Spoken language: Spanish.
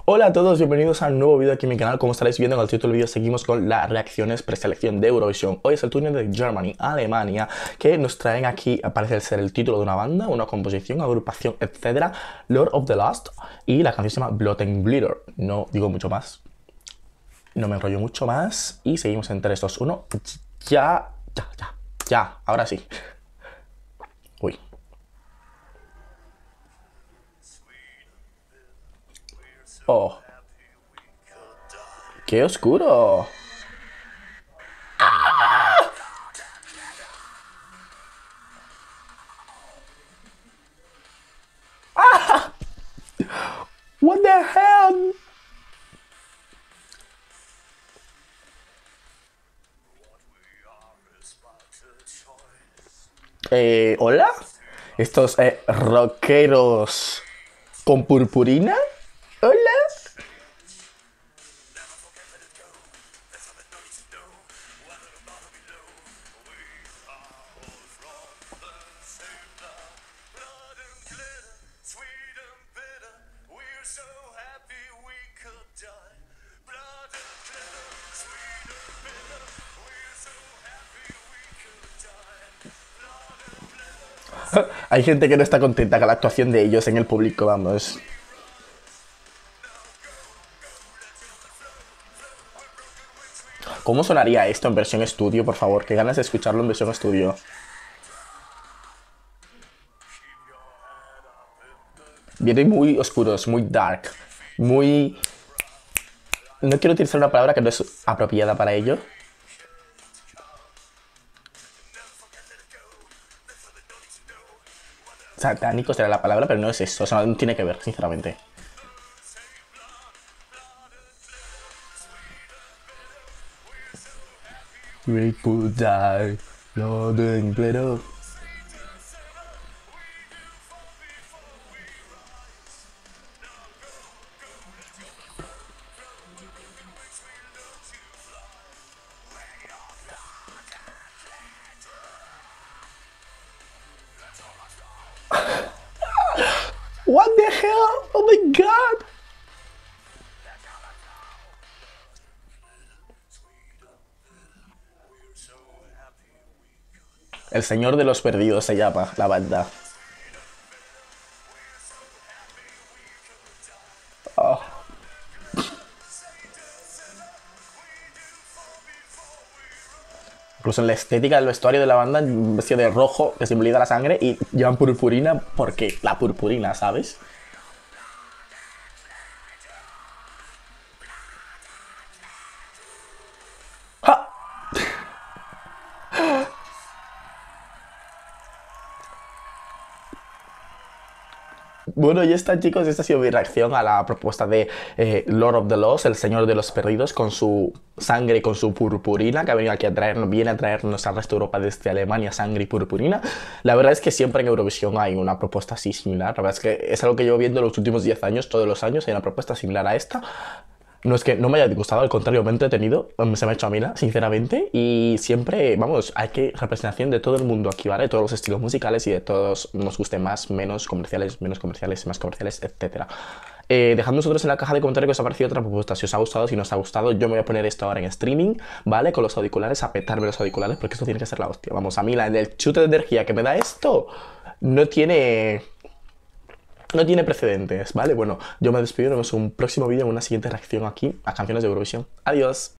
Hola a todos, bienvenidos a un nuevo vídeo aquí en mi canal. Como estaréis viendo en el título del vídeo, seguimos con las reacciones preselección de Eurovisión. Hoy es el turno de Germany, Alemania, que nos traen aquí, parece ser el título de una banda, una composición, agrupación, etcétera, Lord of the Lost, y la canción se llama Blood and Glitter. No digo mucho más, no me enrollo mucho más, y seguimos en 3, 2, 1. Ya, ahora sí. Uy. Oh, qué oscuro. What the hell? ¿Hola? Estos rockeros con purpurina. Hola. Hay gente que no está contenta con la actuación de ellos en el público, vamos. ¿Cómo sonaría esto en versión estudio, por favor? Qué ganas de escucharlo en versión estudio. Vienen muy oscuros, muy dark, muy... No quiero utilizar una palabra que no es apropiada para ello. Satánico será la palabra, pero no es eso. O sea, no tiene que ver, sinceramente. Grateful die, Lord and Glitter. What the hell? Oh my god. El Señor de los Perdidos se llama la banda. Oh. Incluso en la estética del vestuario de la banda, vestido de rojo, que simboliza la sangre, y llevan purpurina porque la purpurina, ¿sabes? ¡Ja! Bueno, ya está, chicos. Esta ha sido mi reacción a la propuesta de Lord of the Lost, el Señor de los Perdidos, con su sangre y con su purpurina, que ha venido aquí a traernos, viene a traernos al resto de Europa desde Alemania, sangre y purpurina. La verdad es que siempre en Eurovisión hay una propuesta así similar. La verdad es que es algo que llevo viendo los últimos 10 años, todos los años, hay una propuesta similar a esta. No es que no me haya gustado, al contrario, me he entretenido, se me ha hecho amena, sinceramente, y siempre, vamos, hay que representación de todo el mundo aquí, ¿vale? De todos los estilos musicales y de todos, nos guste más, menos comerciales, más comerciales, etcétera. Dejadme vosotros en la caja de comentarios qué os ha parecido otra propuesta, si os ha gustado, si no os ha gustado. Yo me voy a poner esto ahora en streaming, ¿vale? Con los auriculares, a petarme los auriculares, porque esto tiene que ser la hostia. Vamos, a mí el chute de energía que me da esto no tiene... No tiene precedentes, ¿vale? Bueno, yo me despido, nos vemos en un próximo vídeo, en una siguiente reacción aquí a canciones de Eurovisión. Adiós.